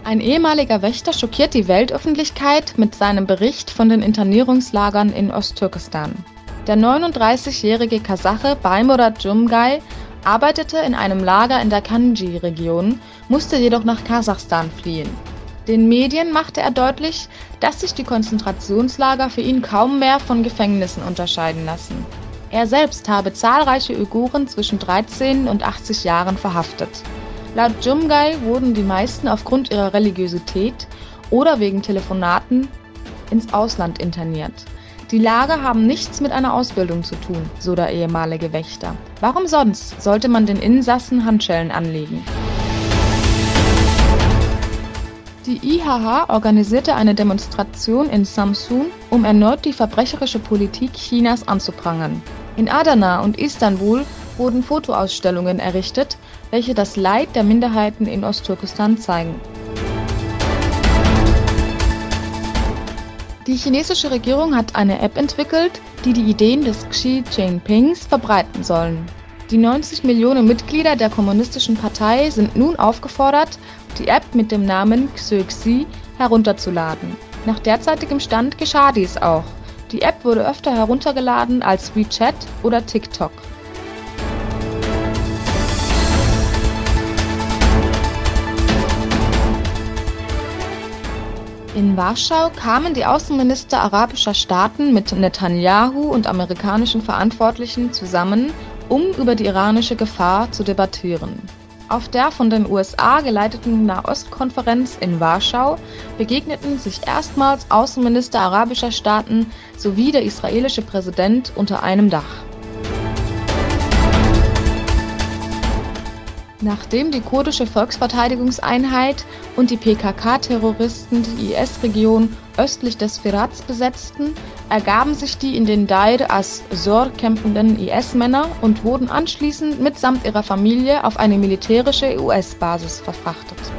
Ein ehemaliger Wächter schockiert die Weltöffentlichkeit mit seinem Bericht von den Internierungslagern in Osttürkestan. Der 39-jährige Kasache Baymurat Djumgai arbeitete in einem Lager in der Kanji-Region, musste jedoch nach Kasachstan fliehen. Den Medien machte er deutlich, dass sich die Konzentrationslager für ihn kaum mehr von Gefängnissen unterscheiden lassen. Er selbst habe zahlreiche Uiguren zwischen 13 und 80 Jahren verhaftet. Laut Djumgai wurden die meisten aufgrund ihrer Religiosität oder wegen Telefonaten ins Ausland interniert. Die Lager haben nichts mit einer Ausbildung zu tun, so der ehemalige Wächter. Warum sonst sollte man den Insassen Handschellen anlegen? Die IHH organisierte eine Demonstration in Samsun, um erneut die verbrecherische Politik Chinas anzuprangern. In Adana und Istanbul wurden Fotoausstellungen errichtet, welche das Leid der Minderheiten in Osttürkestan zeigen. Die chinesische Regierung hat eine App entwickelt, die die Ideen des Xi Jinpings verbreiten sollen. Die 90 Millionen Mitglieder der Kommunistischen Partei sind nun aufgefordert, die App mit dem Namen Xuexi herunterzuladen. Nach derzeitigem Stand geschah dies auch. Die App wurde öfter heruntergeladen als WeChat oder TikTok. In Warschau kamen die Außenminister arabischer Staaten mit Netanyahu und amerikanischen Verantwortlichen zusammen, um über die iranische Gefahr zu debattieren. Auf der von den USA geleiteten Nahostkonferenz in Warschau begegneten sich erstmals Außenminister arabischer Staaten sowie der israelische Präsident unter einem Dach. Nachdem die kurdische Volksverteidigungseinheit und die PKK-Terroristen die IS-Region östlich des Firats besetzten, ergaben sich die in den Deir az-Zor kämpfenden IS-Männer und wurden anschließend mitsamt ihrer Familie auf eine militärische US-Basis verfrachtet.